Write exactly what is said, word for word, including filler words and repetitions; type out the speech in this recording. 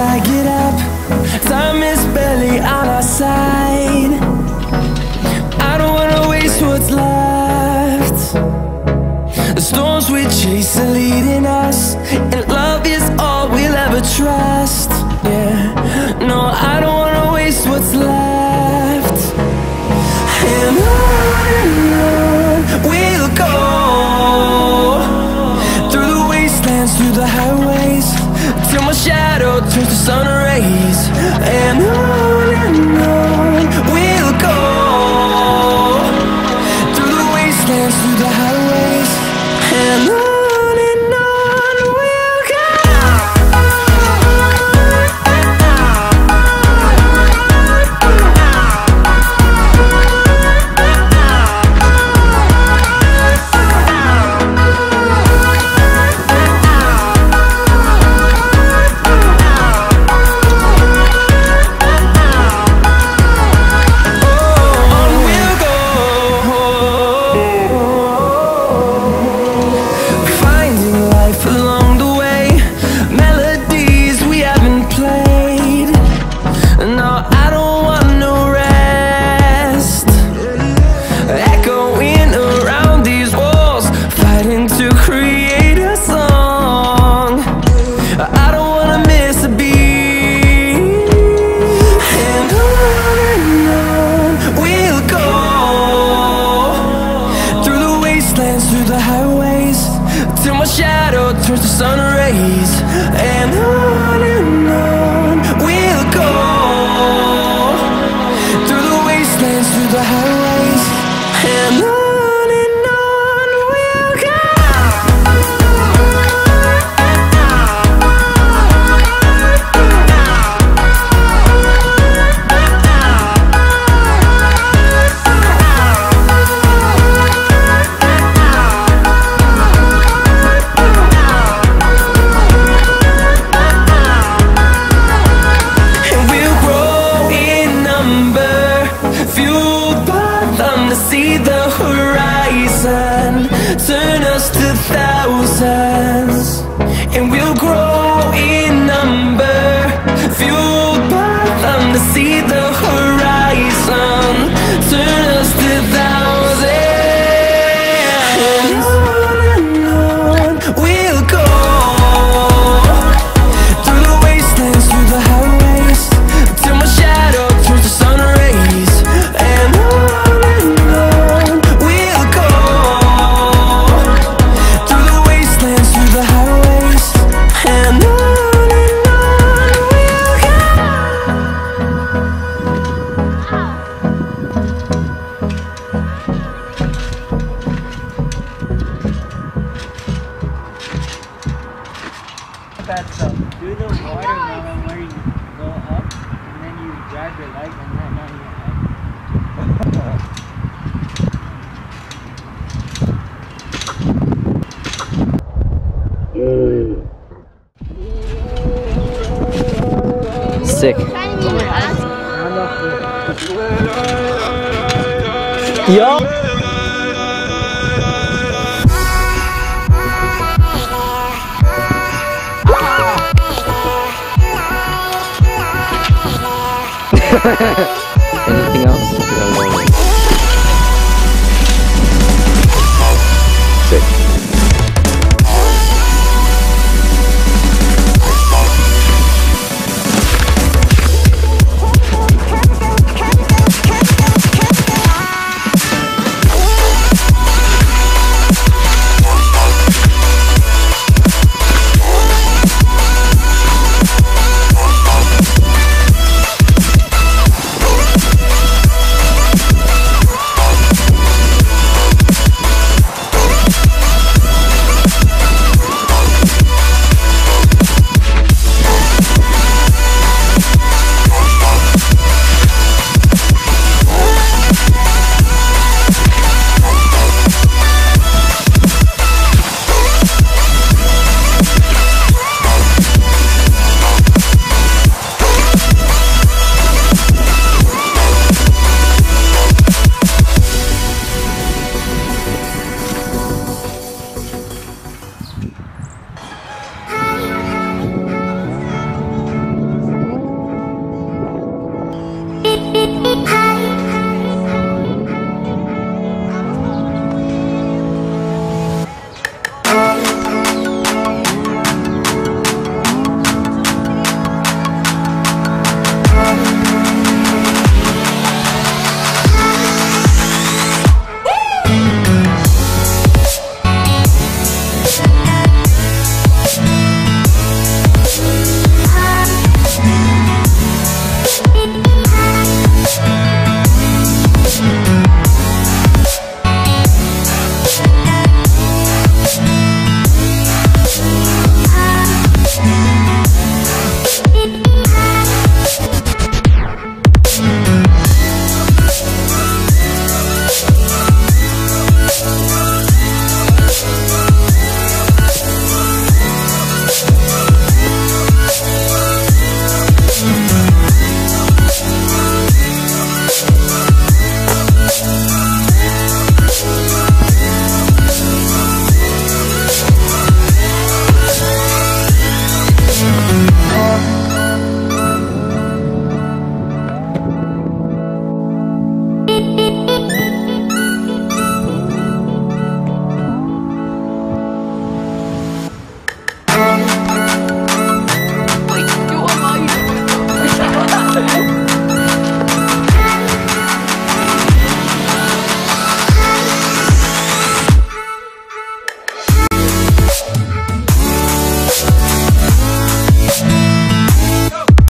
I get up, time is barely on our side. I don't wanna waste what's left. The storms we chase are leading us, and love is all we'll ever trust. Yeah, no, I don't wanna waste what's left. And on and on we'll go, through the wastelands, through the highways, till my shadow turns to sun rays. And on and on we'll go, through the wastelands, through the highways, and on. Through the highways, till my shadow turns to sun rays. And on and on we'll go, through the wastelands, through the highways, and on. See the horizon turn us to thousands, and we'll grow in number, fueled by them. To see the horizon turn us to thousands, and on and on we'll go, through the wastelands, through the highways, till my shadow turns to sun rays. And on that stuff. Do the watermelon where you go up and then you drive your leg and land on your head. Sick. Yo. Ha ha ha.